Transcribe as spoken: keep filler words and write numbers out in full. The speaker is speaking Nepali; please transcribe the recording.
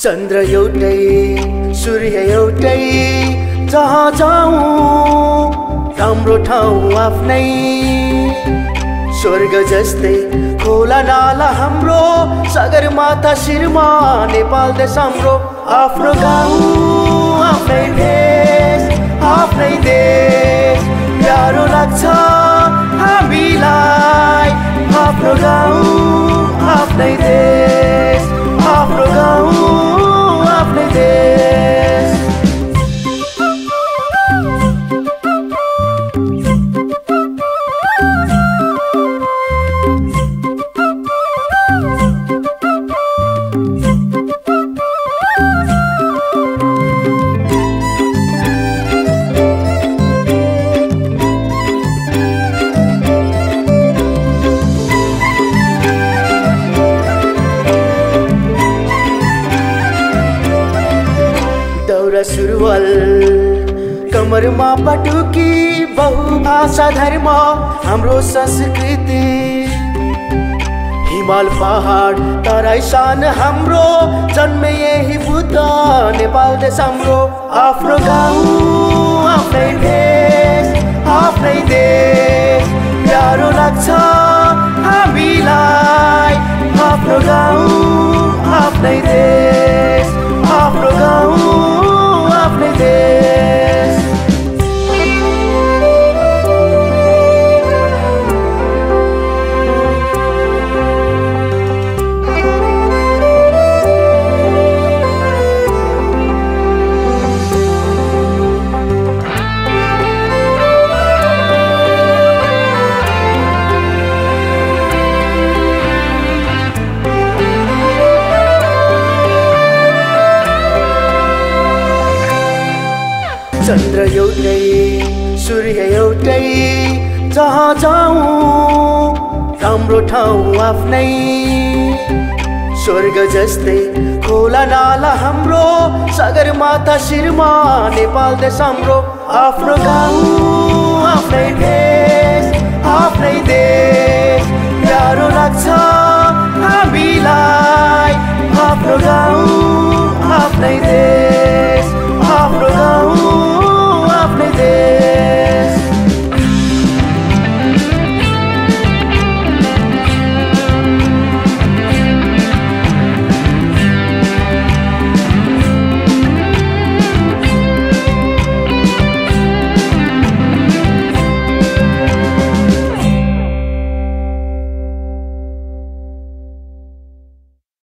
चन्द्र एउटै सूर्य एउटै जहाँ जाऊँ राम्रो ठाउँ आफ्नै स्वर्ग जस्तै खोला नाला हाम्रो सगरमाथा शिरमा नेपाल देश हाम्रो आफ्नो गाउँ आफ्नै भेष आफ्नै देश प्यारो लाग्छ हामीलाई आफ्नो गाउँ आफ्नै देश आफ्नो गाउँ आफ्नै देश दौरा सुरुवाल कमरमा पटुकी बहुभाषा धर्म हाम्रो संस्कृति हिमाल पहाड तराई शान हाम्रो जन्मे यही बुद्ध नेपाल देश हाम्रो आफ्नो गाउँ आफ्नै भेष आफ्नै देश प्यारो लाग्छ हामीलाई आफ्नो गाउँ आफ्नै देश आफ्नो गाउँ आफ्नै देश चन्द्र एउटै सूर्य एउटै जहाँ जाऊँ राम्रो ठाउँ आफ्नै स्वर्ग जस्तै खोला नाला हाम्रो सगरमाथा शिरमा नेपाल देश हाम्रो आफ्नो गाउँ आफ्नै भेष